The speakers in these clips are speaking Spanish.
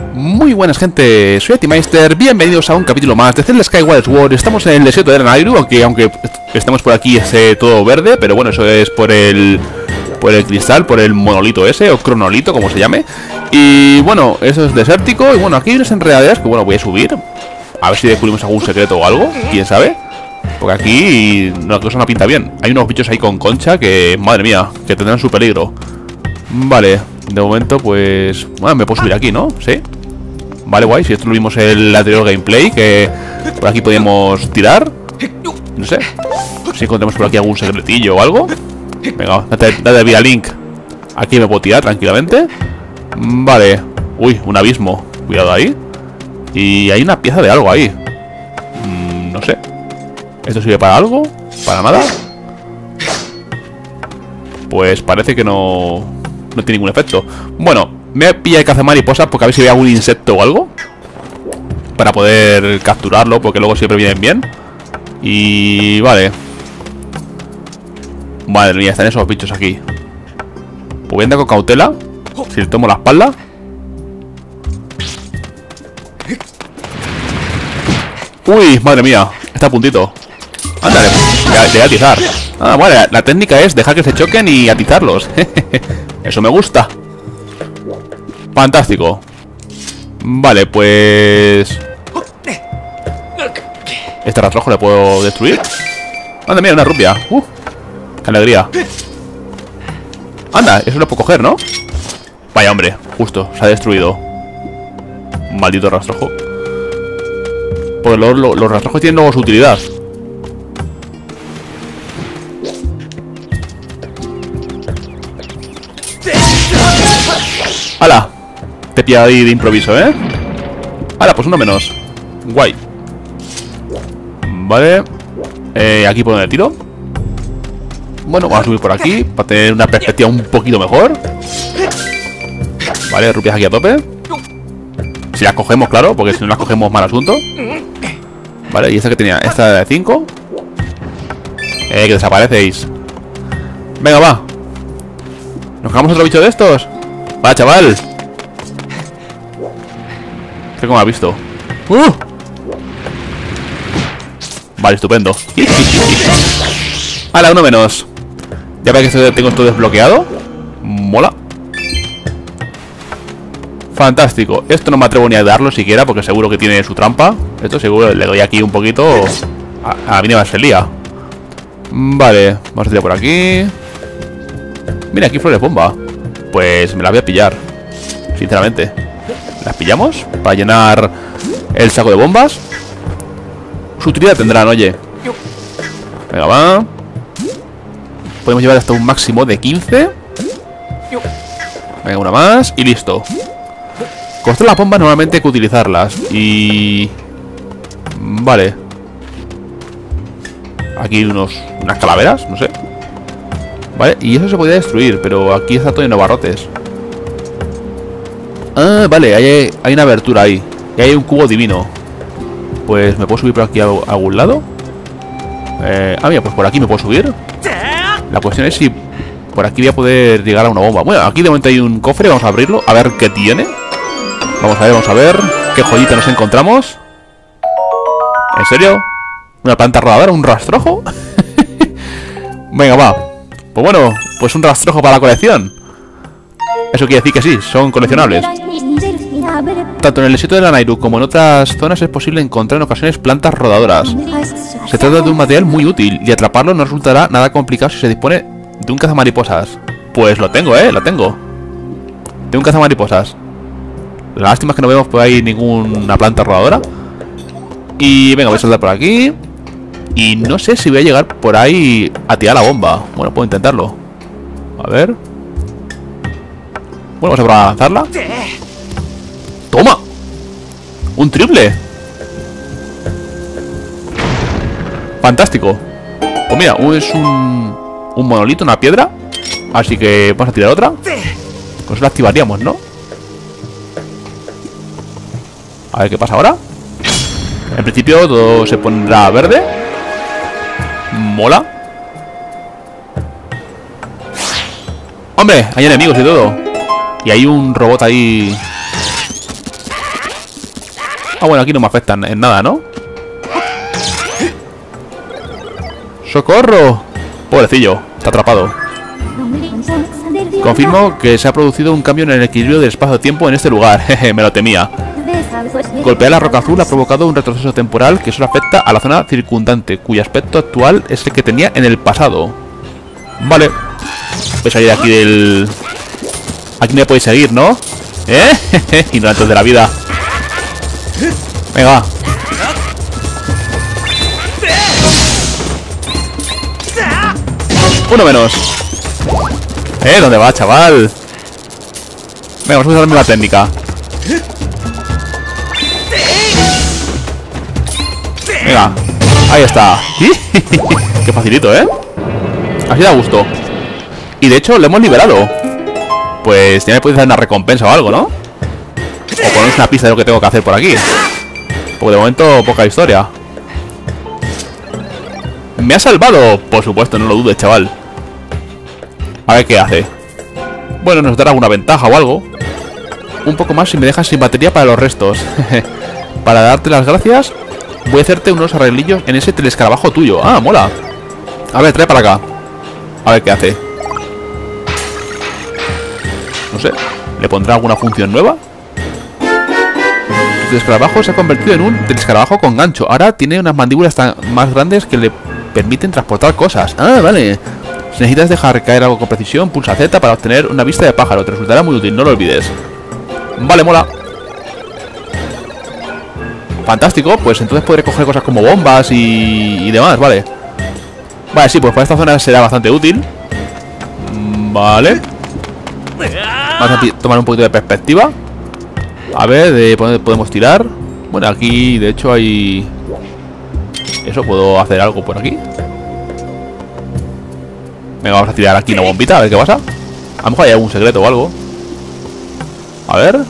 Muy buenas gente, soy Atimeister, bienvenidos a un capítulo más de Zelda Skyward Sword. Estamos en el desierto de Lanayru, aunque estamos por aquí es todo verde, pero bueno, eso es por el cristal, por el monolito ese, o cronolito, como se llame. Y bueno, eso es desértico, y bueno, aquí hay unas enredaderas que bueno, voy a subir. A ver si descubrimos algún secreto o algo, quién sabe. Porque aquí la cosa no pinta bien. Hay unos bichos ahí con concha que, madre mía, que tendrán su peligro. Vale, de momento pues... Bueno, me puedo subir aquí, ¿no? Sí. Vale, guay, si esto lo vimos en el anterior gameplay, que por aquí podíamos tirar. No sé, si encontramos por aquí algún secretillo o algo. Venga, date vida, Link. Aquí me puedo tirar tranquilamente. Vale, uy, un abismo. Cuidado ahí. Y hay una pieza de algo ahí. No sé. ¿Esto sirve para algo? ¿Para nada? Pues parece que no tiene ningún efecto. Bueno, me pilla el cazamariposas porque a ver si veo algún insecto o algo para poder capturarlo, porque luego siempre vienen bien. Y vale. Madre mía, están esos bichos aquí. Pues voy a andar con cautela. Si le tomo la espalda. Uy, madre mía, está a puntito. Ándale, le voy a atizar. Ah, vale, la técnica es dejar que se choquen y atizarlos. Eso me gusta. Fantástico. Vale, pues... ¿Este rastrojo le puedo destruir? Anda, mira, una rubia. ¡Qué alegría! Anda, eso lo puedo coger, ¿no? Vaya, hombre, justo, se ha destruido. Maldito rastrojo. Pues los rastrojos tienen luego su utilidad. ¡Hala! Te pilla ahí de improviso, ¿eh? ¡Hala! Pues uno menos. Guay. Vale. Aquí por donde tiro. Bueno, vamos a subir por aquí para tener una perspectiva un poquito mejor. Vale, rupias aquí a tope. Si las cogemos, claro, porque si no las cogemos, mal asunto. Vale, y esta que tenía, esta de 5. Que desaparecéis. Venga, va. ¿Nos cogemos otro bicho de estos? Va, chaval. ¿Qué como has visto? Vale, estupendo. Hala, uno menos. Ya veis que tengo esto desbloqueado. Mola. Fantástico. Esto no me atrevo ni a darlo siquiera, porque seguro que tiene su trampa. Esto seguro le doy aquí un poquito. A la mínima se lía. Vale, vamos a tirar por aquí. Mira, aquí flores bomba. Pues me las voy a pillar, sinceramente. Las pillamos para llenar el saco de bombas. Su utilidad tendrán, oye. Venga, va. Podemos llevar hasta un máximo de 15. Venga, una más y listo. Construir las bombas normalmente hay que utilizarlas. Y... Vale. Aquí unas calaveras, no sé. Vale, y eso se podría destruir, pero aquí está todo lleno de barrotes. Ah, vale, hay una abertura ahí. Y hay un cubo divino. Pues me puedo subir por aquí a algún lado. Mira, pues por aquí me puedo subir. La cuestión es si por aquí voy a poder llegar a una bomba. Bueno, aquí de momento hay un cofre, vamos a abrirlo, a ver qué tiene. Vamos a ver qué joyita nos encontramos. ¿En serio? ¿Una planta rodadora? ¿Un rastrojo? Venga, va. Pues bueno, pues un rastrojo para la colección. Eso quiere decir que sí, son coleccionables. Tanto en el desierto de Lanayru como en otras zonas es posible encontrar en ocasiones plantas rodadoras. Se trata de un material muy útil y atraparlo no resultará nada complicado si se dispone de un cazamariposas. Pues lo tengo, lo tengo. De un cazamariposas. La lástima es que no vemos por ahí ninguna planta rodadora. Y venga, voy a saltar por aquí. Y no sé si voy a llegar por ahí a tirar la bomba. Bueno, puedo intentarlo. A ver. Bueno, vamos a probar a lanzarla. ¡Toma! ¡Un triple! ¡Fantástico! Pues mira, es un monolito, una piedra. Así que vamos a tirar otra. Con eso la activaríamos, ¿no? A ver qué pasa ahora. En principio todo se pondrá verde. Mola. ¡Hombre! Hay enemigos y todo. Y hay un robot ahí Ah, bueno, aquí no me afectan en nada, ¿no? ¡Socorro! Pobrecillo, está atrapado. Confirmo que se ha producido un cambio en el equilibrio del espacio-tiempo en este lugar. Jeje, me lo temía. Golpear la roca azul ha provocado un retroceso temporal que solo afecta a la zona circundante, cuyo aspecto actual es el que tenía en el pasado. Vale. Voy a salir aquí del... Aquí me podéis seguir, ¿no? ¿Eh? Ignorantes de la vida. Venga, va. Uno menos. ¿Dónde va, chaval? Venga, vamos a usar la misma técnica. Venga, ahí está. Qué facilito, ¿eh? Así da gusto. Y de hecho, lo hemos liberado. Pues ya me podéis dar una recompensa o algo, ¿no? O ponéis una pista de lo que tengo que hacer por aquí. Porque de momento, poca historia. ¿Me ha salvado? Por supuesto, no lo dudes, chaval. A ver qué hace. Bueno, nos dará alguna ventaja o algo. Un poco más si me dejas sin batería para los restos. Para darte las gracias, voy a hacerte unos arreglillos en ese telescarabajo tuyo. Ah, mola. A ver, trae para acá. A ver qué hace. No sé, ¿le pondrá alguna función nueva? El telescarabajo se ha convertido en un telescarabajo con gancho. Ahora tiene unas mandíbulas tan más grandes que le permiten transportar cosas. Ah, vale. Si necesitas dejar caer algo con precisión, pulsa Z para obtener una vista de pájaro. Te resultará muy útil, no lo olvides. Vale, mola. Fantástico, pues entonces podré coger cosas como bombas y demás, vale. Vale, sí, pues para esta zona será bastante útil. Vale. Vamos a tomar un poquito de perspectiva. A ver, de dónde podemos tirar. Bueno, aquí de hecho hay... Eso, ¿puedo hacer algo por aquí? Venga, vamos a tirar aquí una bombita, a ver qué pasa. A lo mejor hay algún secreto o algo. A ver.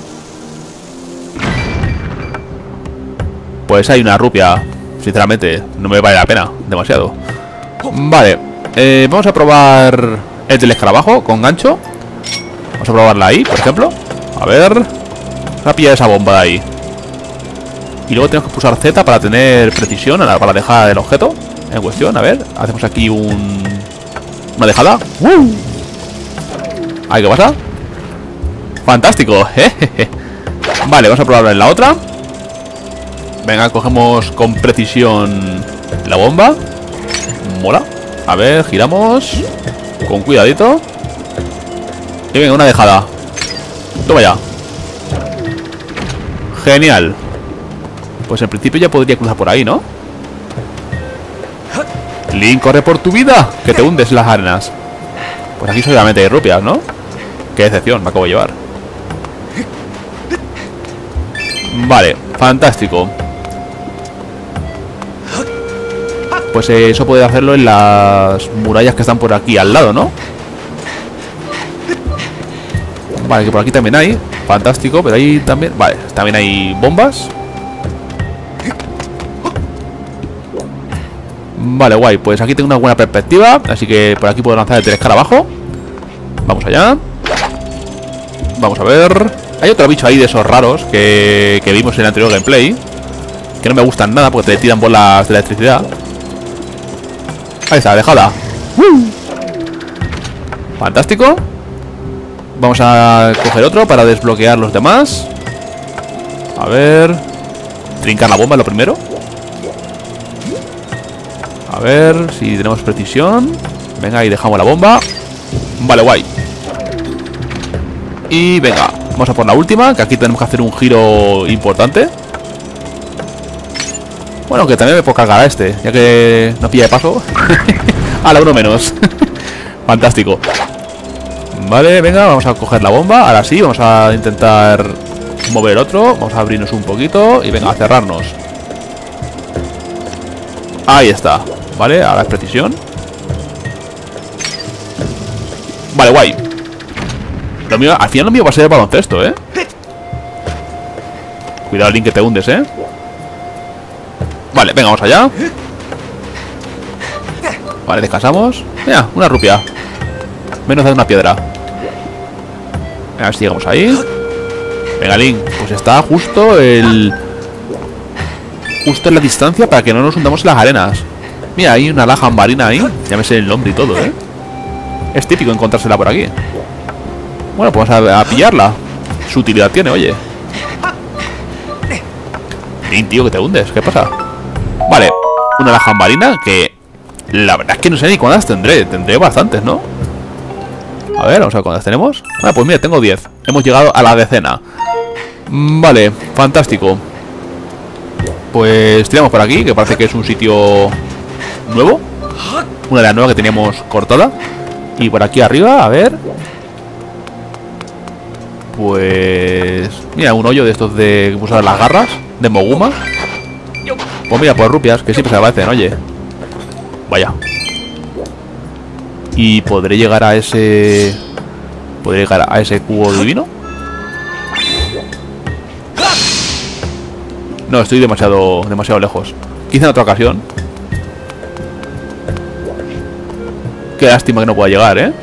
Pues hay una rupia. Sinceramente, no me vale la pena. Demasiado. Vale, vamos a probar el telescarabajo con gancho. Vamos a probarla ahí, por ejemplo. A ver. Vamos a pillar esa bomba de ahí. Y luego tenemos que pulsar Z para tener precisión para la dejada del objeto en cuestión. A ver, hacemos aquí una dejada. Ahí, ¿qué pasa? Fantástico. Vale, vamos a probarla en la otra. Venga, cogemos con precisión la bomba. Mola. A ver, giramos con cuidadito. Y venga, una dejada. Toma ya. Genial. Pues en principio ya podría cruzar por ahí, ¿no? Link, corre por tu vida, que te hundes en las arenas. Pues aquí solamente hay rupias, ¿no? Qué decepción me acabo de llevar. Vale, fantástico. Pues eso puede hacerlo en las murallas que están por aquí al lado, ¿no? Vale, que por aquí también hay. Fantástico, pero ahí también... Vale, también hay bombas. Vale, guay, pues aquí tengo una buena perspectiva. Así que por aquí puedo lanzar el telescarabajo. Vamos allá. Vamos a ver. Hay otro bicho ahí de esos raros que vimos en el anterior gameplay, que no me gustan nada porque te tiran bolas de electricidad. Ahí está, dejada. Fantástico. Vamos a coger otro para desbloquear los demás. A ver. Trincar la bomba es lo primero. A ver si tenemos precisión. Venga, y dejamos la bomba. Vale, guay. Y venga, vamos a por la última, que aquí tenemos que hacer un giro importante. Bueno, que también me puedo cargar a este, ya que no pilla de paso. A la uno menos. Fantástico. Vale, venga, vamos a coger la bomba. Ahora sí, vamos a intentar mover el otro. Vamos a abrirnos un poquito y venga, a cerrarnos. Ahí está. Vale, ahora es precisión. Vale, guay. Lo mío, al final lo mío va a ser el baloncesto, ¿eh? Cuidado, Link, que te hundes, ¿eh? Vale, venga, vamos allá. Vale, descansamos. Mira, una rupia. Menos de una piedra. Venga, a ver si llegamos ahí. Venga, Link, pues está justo el justo en la distancia para que no nos hundamos en las arenas. Mira, hay una laja marina ahí. Ya me sé el nombre y todo, ¿eh? Es típico encontrársela por aquí. Bueno, pues vamos a pillarla. Su utilidad tiene, oye. Link, tío, que te hundes. ¿Qué pasa? Vale, una laja marina que... La verdad es que no sé ni cuántas tendré. Tendré bastantes, ¿no? A ver, vamos a ver cuántas tenemos. Ah, pues mira, tengo 10. Hemos llegado a la decena. Vale, fantástico. Pues tiramos por aquí, que parece que es un sitio nuevo. Una de las nuevas que teníamos cortada. Y por aquí arriba, a ver. Pues... Mira, un hoyo de estos de... que usar las garras de Moguma. Pues mira, pues rupias, que siempre se aparecen, oye. Vaya. Y podré llegar a ese... ¿Podré llegar a ese cubo divino? No, estoy demasiado lejos. Quizá en otra ocasión. Qué lástima que no pueda llegar, ¿eh?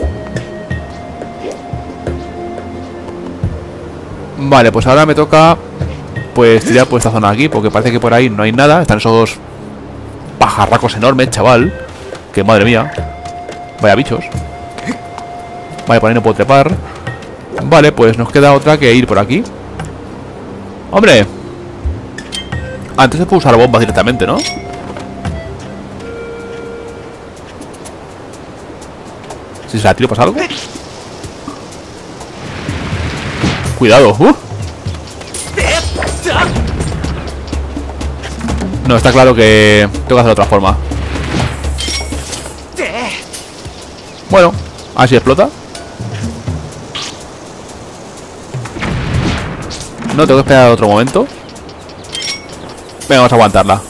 Vale, pues ahora me toca... Pues tirar por esta zona de aquí, porque parece que por ahí no hay nada. Están esos pajarracos enormes, chaval. Que madre mía. Vaya bichos. Vale, por ahí no puedo trepar. Vale, pues nos queda otra que ir por aquí. ¡Hombre! Antes se puede usar bombas directamente, ¿no? Si se la tiro, ¿pasa algo? Cuidado, No, está claro que tengo que hacerlo de otra forma. Bueno, así explota. No, tengo que esperar otro momento. Venga, vamos a aguantarla.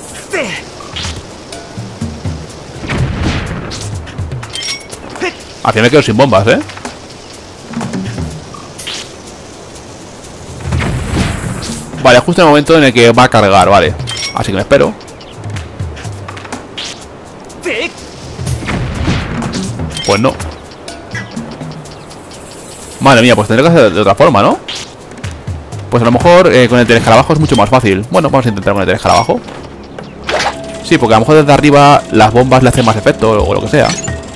Al final me quedo sin bombas, ¿eh? Vale, justo en el momento en el que va a cargar, vale. Así que me espero. Pues no. Madre mía, pues tendré que hacer de otra forma, ¿no? Pues a lo mejor con el telescarabajo es mucho más fácil. Bueno, vamos a intentar con el telescarabajo. Sí, porque a lo mejor desde arriba las bombas le hacen más efecto o lo que sea.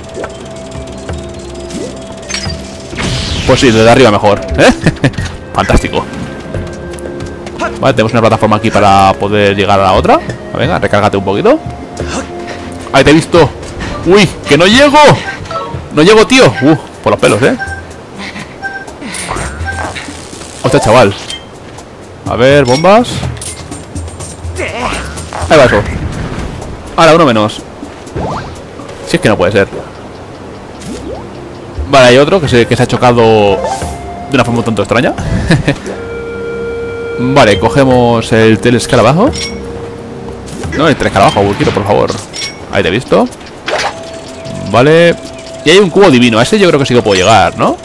Pues sí, desde arriba mejor, ¿eh? Fantástico. Vale, tenemos una plataforma aquí para poder llegar a la otra. Venga, recárgate un poquito. Ahí te he visto. Uy, que no llego. No llego, tío. Por los pelos, ¿eh? Hostia, chaval. A ver, bombas. Ahí va eso. Ahora, uno menos. Si es que no puede ser. Vale, hay otro que se ha chocado de una forma un tanto extraña. Vale, cogemos el telescarabajo. No, el telescarabajo, Burquito, por favor. Ahí te he visto. Vale. Y hay un cubo divino. A ese yo creo que sí que puedo llegar, ¿no?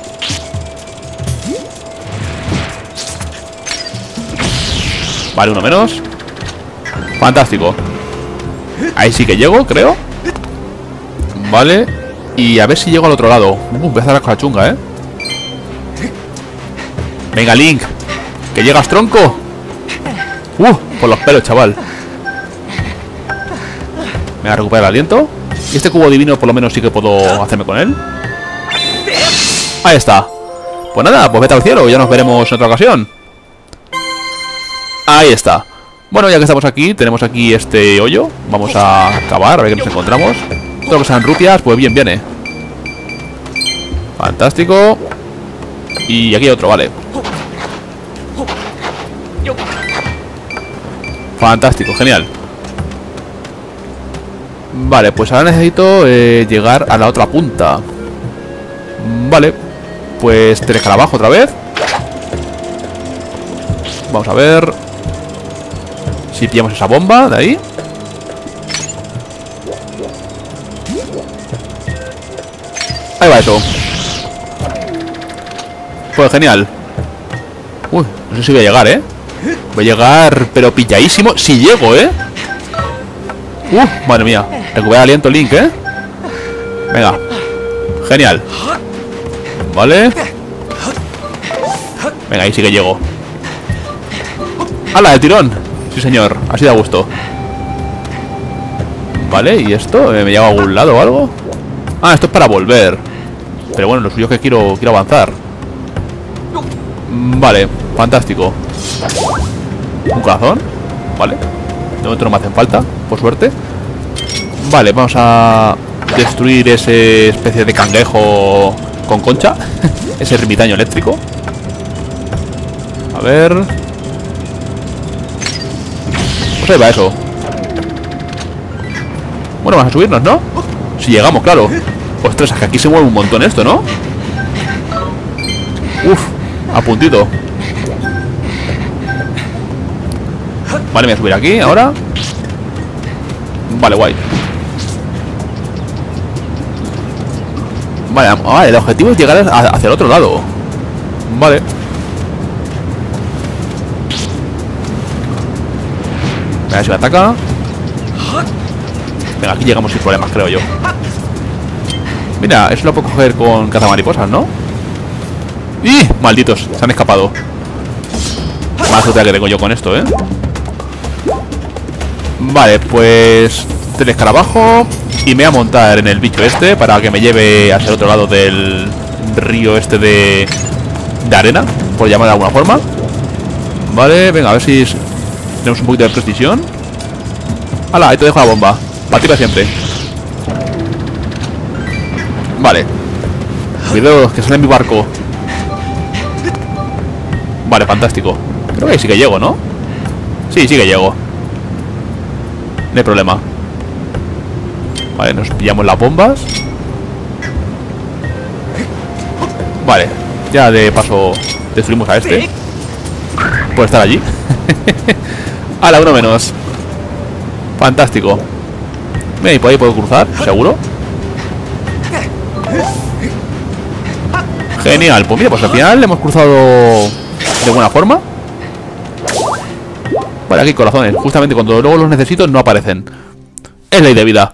Vale, uno menos. Fantástico. Ahí sí que llego, creo. Vale. Y a ver si llego al otro lado. Voy a hacer la cosa chunga, ¿eh? Venga, Link. Que llegas, tronco. Por los pelos, chaval. Me voy a recuperar el aliento. Y este cubo divino por lo menos sí que puedo hacerme con él. Ahí está. Pues nada, pues vete al cielo. Ya nos veremos en otra ocasión. Ahí está. Bueno, ya que estamos aquí, tenemos aquí este hoyo. Vamos a acabar, a ver qué nos encontramos. Todo lo que sean rupias, pues bien viene. Fantástico. Y aquí hay otro, vale. Fantástico, genial. Vale, pues ahora necesito llegar a la otra punta. Vale. Pues telescarabajo otra vez. Vamos a ver si pillamos esa bomba de ahí. Ahí va eso. Pues genial. Uy, no sé si voy a llegar, ¿eh? Voy a llegar, pero pilladísimo. Si llego, ¿eh? Madre mía. Recupera aliento, Link, ¿eh? Venga. Genial. Vale. Venga, ahí sí que llego. ¡Hala, de tirón! Sí, señor. Así da gusto. Vale, ¿y esto? ¿Me lleva a algún lado o algo? Ah, esto es para volver. Pero bueno, lo suyo es que quiero avanzar. Vale, fantástico. Un corazón. Vale. De momento no me hacen falta, por suerte. Vale, vamos a destruir ese especie de cangrejo con concha. Ese ermitaño eléctrico. A ver. Pues ahí va eso. Bueno, vamos a subirnos, ¿no? Si llegamos, claro. Ostras, es que aquí se mueve un montón esto, ¿no? Uf, a puntito. Vale, me voy a subir aquí ahora. Vale, guay. Vale, el objetivo es llegar hacia el otro lado. Vale. A ver si me ataca. Venga, aquí llegamos sin problemas, creo yo. Mira, eso lo puedo coger con cazamariposas, ¿no? ¡Y! Malditos, se han escapado. Más suerte que tengo yo con esto, ¿eh? Vale, pues escarabajo. Y me voy a montar en el bicho este para que me lleve hacia el otro lado del río este de arena, por llamar de alguna forma. Vale, venga, a ver si tenemos un poquito de precisión. ¡Hala! Ahí te dejo la bomba. Para ti para siempre. Vale. Cuidado, que sale en mi barco. Vale, fantástico. Creo que ahí sí que llego, ¿no? Sí, sí que llego. No hay problema. Vale, nos pillamos las bombas. Vale, ya de paso destruimos a este por estar allí. A la uno menos. Fantástico. Mira, y por ahí puedo cruzar, seguro. Genial, pues mira, pues al final le hemos cruzado de buena forma. Vale, aquí corazones. Justamente cuando luego los necesito no aparecen. Es ley de vida.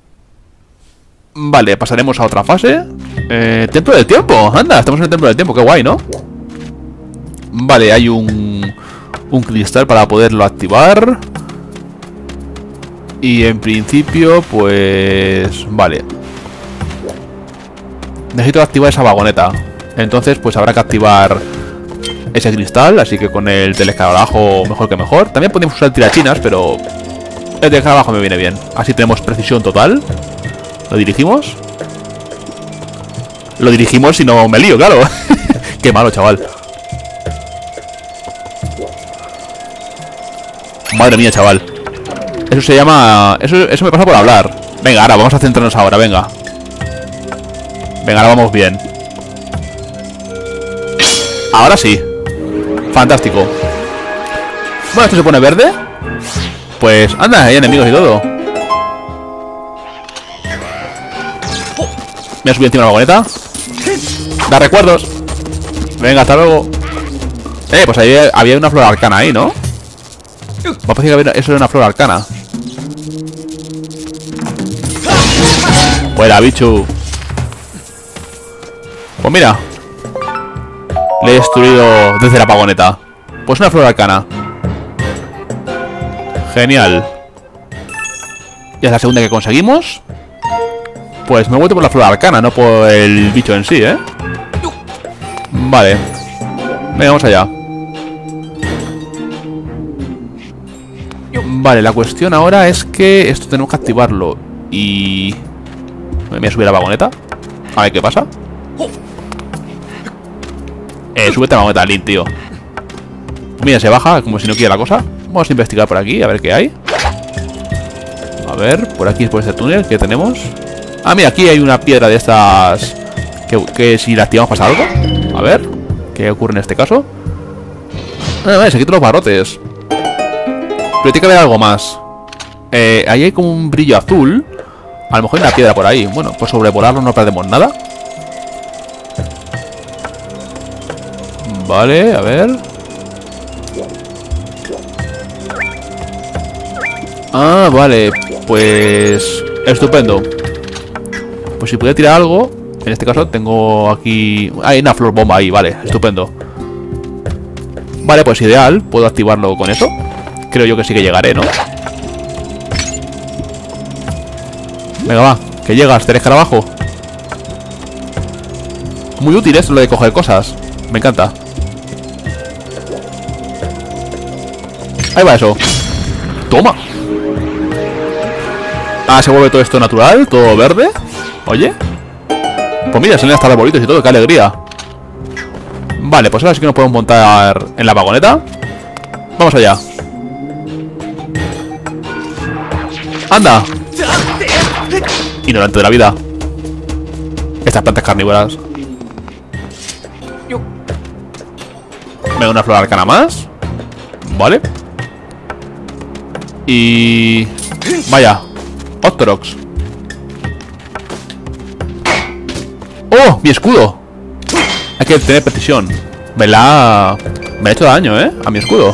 Vale, pasaremos a otra fase. Templo del tiempo. Anda, estamos en el templo del tiempo, qué guay, ¿no? Vale, hay un cristal para poderlo activar. Y en principio, pues... Vale. Necesito activar esa vagoneta. Entonces, pues habrá que activar ese cristal. Así que con el telescarabajo mejor que mejor. También podemos usar tirachinas, pero el telescarabajo me viene bien. Así tenemos precisión total. ¿Lo dirigimos? Lo dirigimos y no me lío, claro. Qué malo, chaval. Madre mía, chaval. Eso se llama... Eso me pasa por hablar. Venga, ahora vamos a centrarnos ahora, venga. Venga, ahora vamos bien. Ahora sí. Fantástico. Bueno, esto se pone verde. Pues anda, hay enemigos y todo. Me voy a subir encima de la vagoneta. Da recuerdos. Venga, hasta luego. Pues ahí había una flor arcana ahí, ¿no? Me parece que eso era una flor arcana. Fuera, bicho. Pues mira, le he destruido desde la vagoneta. Pues una flor arcana. Genial. Ya es la segunda que conseguimos. Pues me he vuelto por la flor arcana, no por el bicho en sí, ¿eh? Vale. Venga, vamos allá. Vale, la cuestión ahora es que esto tenemos que activarlo. Y... me voy a subir a la vagoneta. A ver qué pasa. Súbete a la vagoneta, Link, tío. Mira, se baja como si no quiere la cosa. Vamos a investigar por aquí, a ver qué hay. A ver, por aquí es por este túnel que tenemos. Ah, mira, aquí hay una piedra de estas que si la activamos pasa algo. A ver, ¿qué ocurre en este caso? Se quitan los barrotes. Pero tiene que haber algo más. Ahí hay como un brillo azul. A lo mejor hay una piedra por ahí. Bueno, pues sobrevolarlo no perdemos nada. Vale, a ver. Ah, vale. Pues... estupendo. Pues si pudiera tirar algo. En este caso tengo aquí... hay una flor bomba ahí, vale, estupendo. Vale, pues ideal. Puedo activarlo con eso. creo yo que sí que llegaré, ¿no? Venga, va, que llegas, Ter Escarabajo. Muy útil esto, lo de coger cosas. Me encanta. Ahí va eso. Toma. Ah, se vuelve todo esto natural, todo verde. Oye. Pues mira, salen hasta los arbolitos y todo, qué alegría. Vale, pues ahora sí que nos podemos montar en la vagoneta. Vamos allá. ¡Anda! Ignorante de la vida. Estas plantas carnívoras. Me da una flor arcana más. Vale. Y... vaya. Octorox. ¡Oh! ¡Mi escudo! Hay que tener precisión. Me ha hecho daño, ¿eh? A mi escudo.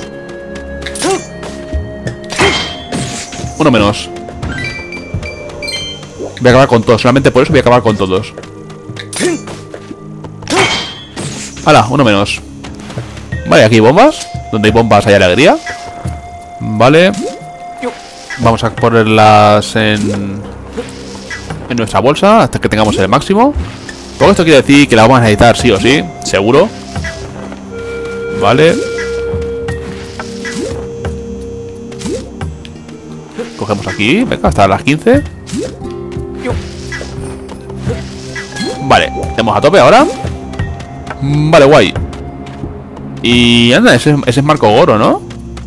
Uno menos. Voy a acabar con todos. Solamente por eso voy a acabar con todos. ¡Hala! Uno menos. Vale, aquí hay bombas. Donde hay bombas hay alegría. Vale. Vamos a ponerlas en nuestra bolsa hasta que tengamos el máximo. Porque esto quiere decir que la vamos a necesitar sí o sí. Seguro. Vale. Cogemos aquí. Venga, hasta las 15. Vale, tenemos a tope ahora. Vale, guay. Y anda, ese es Marco Goro, ¿no?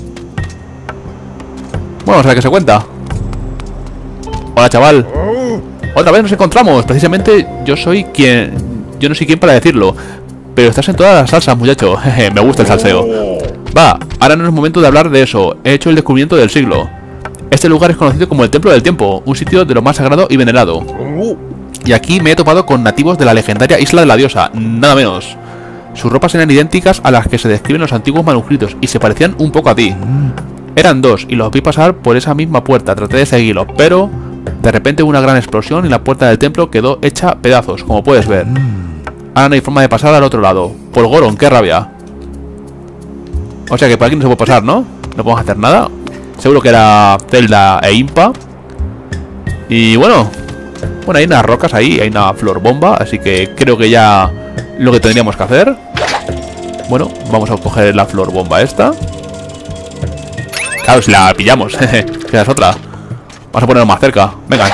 Bueno, vamos a ver qué se cuenta. Hola, chaval. Otra vez nos encontramos. Precisamente yo no soy quien para decirlo, pero estás en todas las salsas, muchacho. Me gusta el salseo. Va, ahora no es momento de hablar de eso. He hecho el descubrimiento del siglo. Este lugar es conocido como el Templo del Tiempo, un sitio de lo más sagrado y venerado. Y aquí me he topado con nativos de la legendaria Isla de la Diosa, nada menos. Sus ropas eran idénticas a las que se describen los antiguos manuscritos y se parecían un poco a ti. Eran dos y los vi pasar por esa misma puerta. Traté de seguirlos, pero de repente hubo una gran explosión y la puerta del templo quedó hecha pedazos, como puedes ver. Ahora no hay forma de pasar al otro lado. Por Goron, qué rabia. O sea que por aquí no se puede pasar, ¿no? No podemos hacer nada. Seguro que era Zelda e Impa. Y bueno, hay unas rocas ahí, hay una flor bomba, así que creo que ya lo que tendríamos que hacer. Bueno, vamos a coger la flor bomba esta. Claro, si la pillamos, que es otra. Vamos a ponernos más cerca. Venga.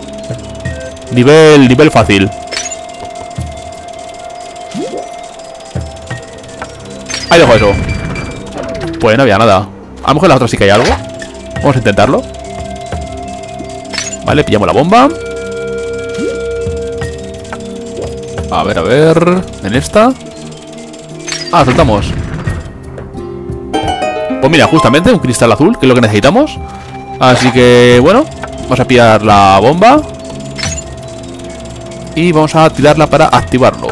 Nivel fácil. Ahí dejo eso. Pues no había nada. A lo mejor en la otra sí que hay algo. Vamos a intentarlo. Vale, pillamos la bomba. A ver. En esta. Ah, soltamos. Pues mira, justamente un cristal azul, que es lo que necesitamos. Así que, bueno, vamos a pillar la bomba. Y vamos a tirarla para activarlo.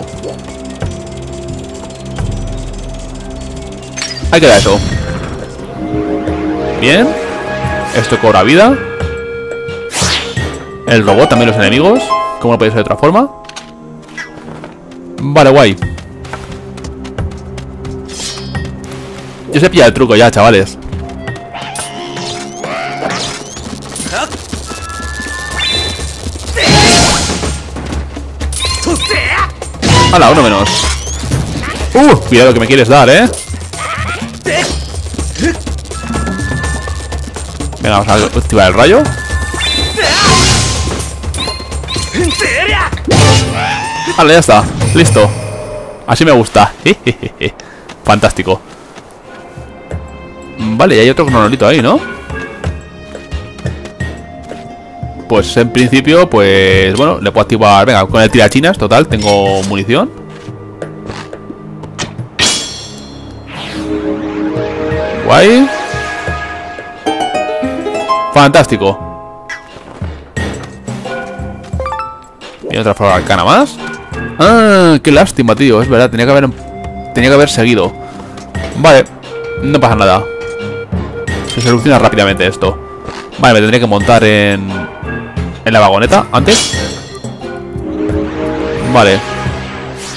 Ahí queda eso. Bien. Esto cobra vida. El robot, también los enemigos. Como no puede ser de otra forma. Vale, guay. Yo sé pillar el truco ya, chavales. ¡Hala, uno menos! Cuidado que me quieres dar, ¿eh? Venga, vamos a activar el rayo. Vale, ya está, listo. Así me gusta. Fantástico. Vale, y hay otro cronolito ahí, ¿no? Pues en principio, pues bueno, le puedo activar. Venga, con el tirachinas, total, tengo munición. Guay. Fantástico. Y otra flor arcana más. Ah, qué lástima, tío. Es verdad, tenía que haber seguido. Vale, no pasa nada. Se soluciona rápidamente esto. Vale, me tendría que montar en la vagoneta antes. Vale.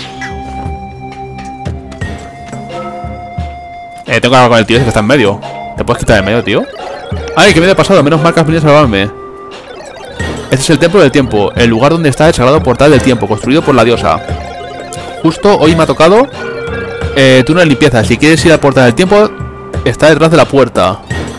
Tengo que hablar con el tío ese que está en medio. ¿Te puedes quitar en medio, tío? ¡Ay, que me he pasado! Menos mal que has venido a salvarme. Este es el templo del tiempo, el lugar donde está el sagrado portal del tiempo, construido por la diosa. Justo hoy me ha tocado turno de limpieza. Si quieres ir al portal del tiempo, está detrás de la puerta.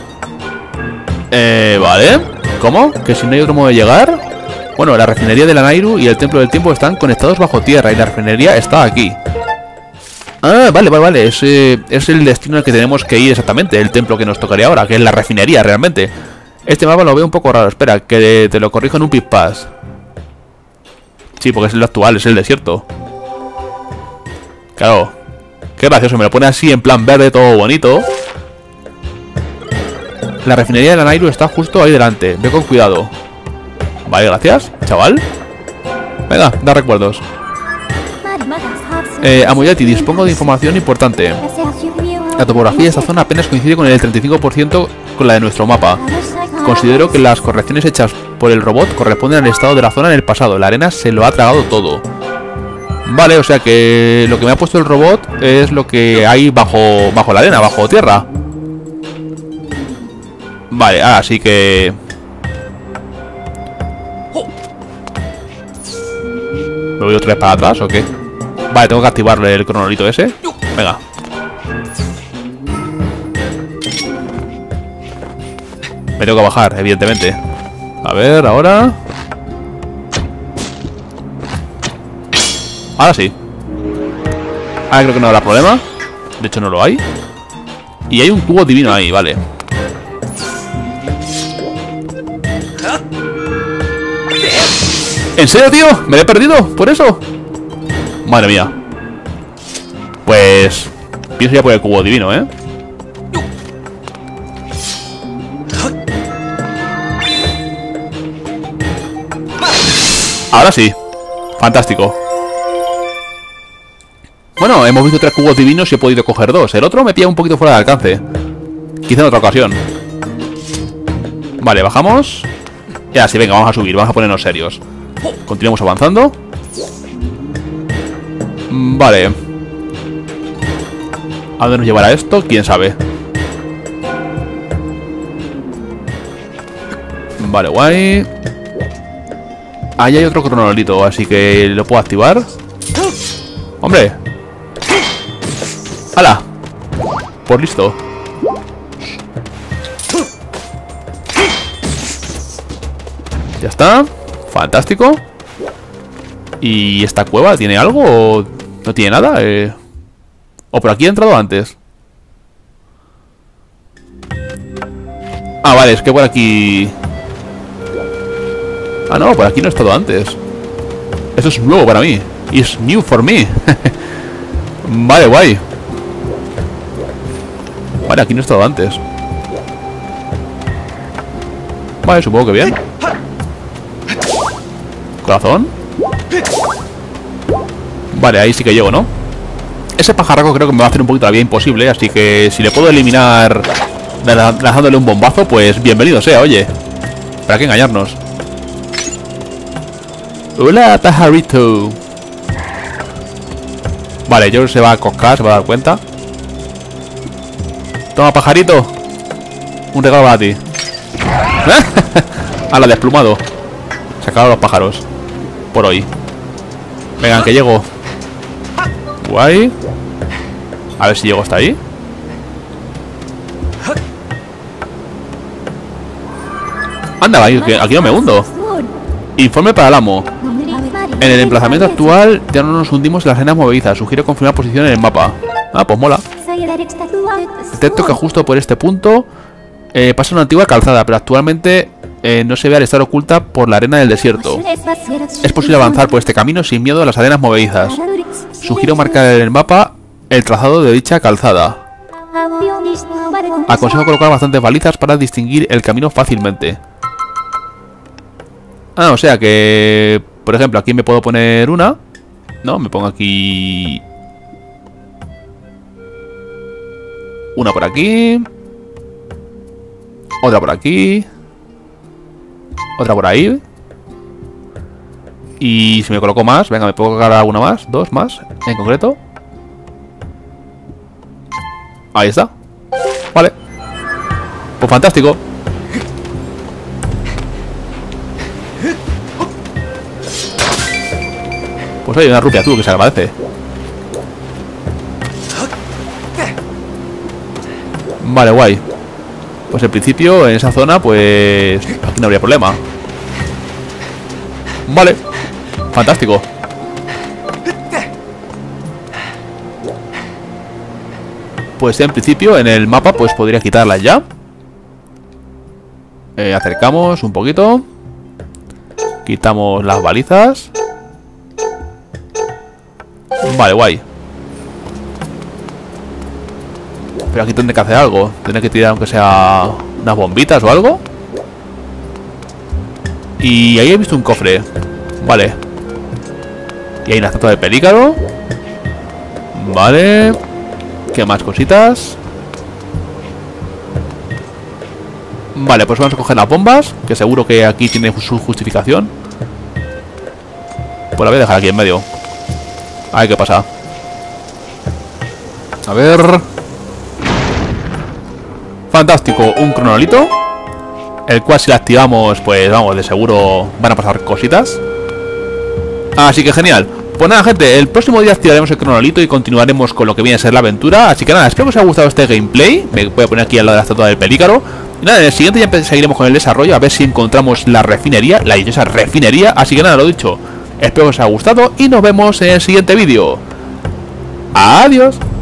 Vale. ¿Cómo? ¿Que si no hay otro modo de llegar? Bueno, la refinería de la Nayru y el templo del tiempo están conectados bajo tierra y la refinería está aquí. Ah, vale. Es el destino al que tenemos que ir exactamente. El templo que nos tocaría ahora, que es la refinería realmente. Este mapa lo veo un poco raro. Espera, que te lo corrijo en un pispás. Sí, porque es el actual, es el desierto. Claro. Qué gracioso, me lo pone así en plan verde, todo bonito. La refinería de la Nayru está justo ahí delante. Ve con cuidado. Vale, gracias, chaval. Venga, da recuerdos. Amoyati, dispongo de información importante. La topografía de esta zona apenas coincide con el 35% con la de nuestro mapa. Considero que las correcciones hechas por el robot corresponden al estado de la zona en el pasado. La arena se lo ha tragado todo. Vale, o sea que lo que me ha puesto el robot es lo que hay bajo la arena, bajo tierra. Vale, ahora sí que... ¿Me voy otra vez para atrás o qué? Vale, tengo que activarle el cronolito ese. Venga. Me tengo que bajar, evidentemente. A ver, ahora... Ahora sí. Ahora creo que no habrá problema. De hecho no lo hay. Y hay un cubo divino ahí, vale. ¿En serio, tío? ¿Me lo he perdido? ¿Por eso? Madre mía. Pues... pienso ya por el cubo divino, ¿eh? Ahora sí. Fantástico. Bueno, hemos visto 3 cubos divinos y he podido coger 2. El otro me pilla un poquito fuera de alcance. Quizá en otra ocasión. Vale, bajamos. Ya, sí, venga, vamos a subir. Vamos a ponernos serios. Continuamos avanzando. Vale. ¿A dónde nos llevará esto? ¿Quién sabe? Vale, guay. Ahí hay otro cronolito, así que lo puedo activar. ¡Hombre! ¡Hala! Pues listo. Ya está. Fantástico. ¿Y esta cueva tiene algo o no tiene nada? ¿O por aquí he entrado antes? Ah, vale, es que por aquí... Ah, no, por aquí no he estado antes. Esto es nuevo para mí. It's new for me. Vale, guay. Vale, aquí no he estado antes. Vale, supongo que bien. Corazón. Vale, ahí sí que llego, ¿no? Ese pajarraco creo que me va a hacer un poquito la vida imposible. Así que si le puedo eliminar lanzándole un bombazo, pues bienvenido sea, oye. ¿Para qué engañarnos? Hola, pajarito. Vale, yo se va a coscar, se va a dar cuenta. Toma, pajarito. Un regalo para ti. A la desplumado. Se acabaron los pájaros. Por hoy. Venga, que llego. Guay. A ver si llego hasta ahí. Anda, aquí no me hundo. Informe para el amo. En el emplazamiento actual ya no nos hundimos en las arenas movedizas. Sugiero confirmar posición en el mapa. Ah, pues mola. Detecto que justo por este punto pasa una antigua calzada, pero actualmente no se ve al estar oculta por la arena del desierto. Es posible avanzar por este camino sin miedo a las arenas movedizas. Sugiero marcar en el mapa el trazado de dicha calzada. Aconsejo colocar bastantes balizas para distinguir el camino fácilmente. Ah, o sea que... Por ejemplo, aquí me puedo poner una. No, me pongo aquí... Una por aquí. Otra por aquí. Otra por ahí. Y si me coloco más, venga, me puedo colocar alguna más. 2 más, en concreto. Ahí está. Vale. Pues fantástico. Pues hay una rupia tú que se agradece. Vale, guay. Pues en principio en esa zona pues aquí no habría problema. Vale. Fantástico. Pues en principio en el mapa pues podría quitarlas ya. Acercamos un poquito. Quitamos las balizas. Vale, guay. Pero aquí tendré que hacer algo. Tendré que tirar aunque sea unas bombitas o algo. Y ahí he visto un cofre. Vale. Y hay una estatua de pelícaro. Vale. ¿Qué más cositas? Vale, pues vamos a coger las bombas, que seguro que aquí tiene su justificación. Pues la voy a dejar aquí en medio. A ver qué pasa. A ver. Fantástico, un cronolito, el cual si lo activamos, pues vamos, de seguro van a pasar cositas. Así que genial. Pues nada, gente, el próximo día activaremos el cronolito y continuaremos con lo que viene a ser la aventura. Así que nada, espero que os haya gustado este gameplay. Me voy a poner aquí al lado de la estatua del pelícaro. Y nada, en el siguiente ya seguiremos con el desarrollo, a ver si encontramos la refinería, la dichosa refinería. Así que nada, lo dicho, espero que os haya gustado y nos vemos en el siguiente vídeo. Adiós.